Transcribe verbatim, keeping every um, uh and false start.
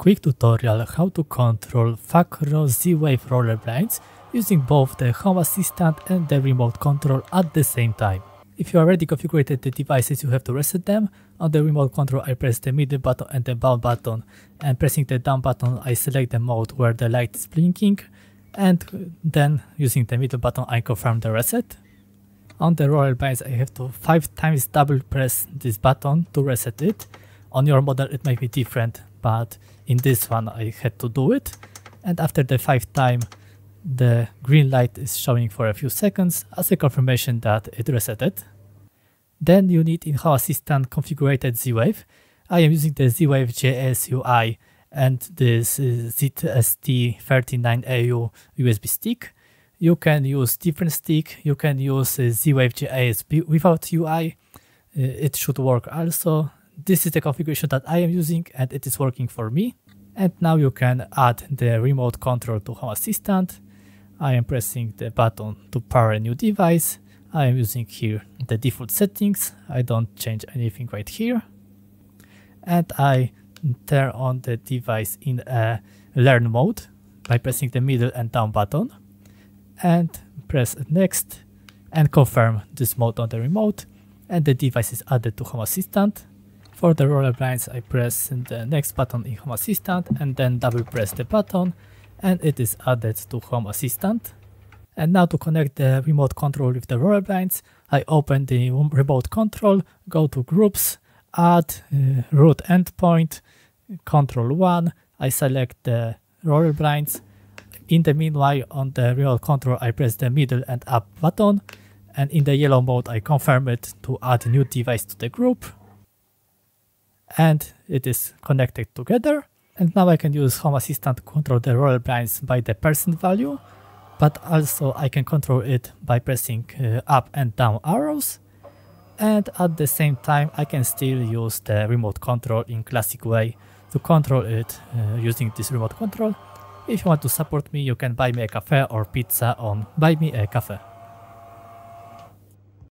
quick tutorial how to control FAKRO Z-Wave roller blinds using both the Home Assistant and the remote control at the same time. If you already configured the devices, you have to reset them. On the remote control, I press the middle button and the down button, and pressing the down button I select the mode where the light is blinking, and then using the middle button I confirm the reset. On the roller blinds I have to five times double press this button to reset it. On your model it might be different, but in this one I had to do it, and after the five time the green light is showing for a few seconds as a confirmation that it resetted. Then you need in Home Assistant configured Z-Wave. I am using the Z-Wave J S U I and this uh, Z S T thirty-nine A U U S B stick. You can use different stick, you can use uh, Z-Wave J S without U I, uh, it should work also. This is the configuration that I am using and it is working for me. And now you can add the remote control to Home Assistant. I am pressing the button to power a new device. I am using here the default settings. I don't change anything right here. And I turn on the device in a learn mode by pressing the middle and down button. And press next and confirm this mode on the remote. And the device is added to Home Assistant. For the roller blinds, I press the next button in Home Assistant and then double press the button, and it is added to Home Assistant. And now to connect the remote control with the roller blinds, I open the remote control, go to Groups, Add, uh, Root Endpoint, Control one, I select the roller blinds. In the meanwhile, on the remote control, I press the middle and up button, and in the yellow mode, I confirm it to add a new device to the group. And it is connected together. And now I can use Home Assistant to control the roller blinds by the percent value, but also I can control it by pressing uh, up and down arrows. And at the same time I can still use the remote control in classic way to control it uh, using this remote control. If you want to support me, you can buy me a cafe or pizza on Buy Me a Cafe.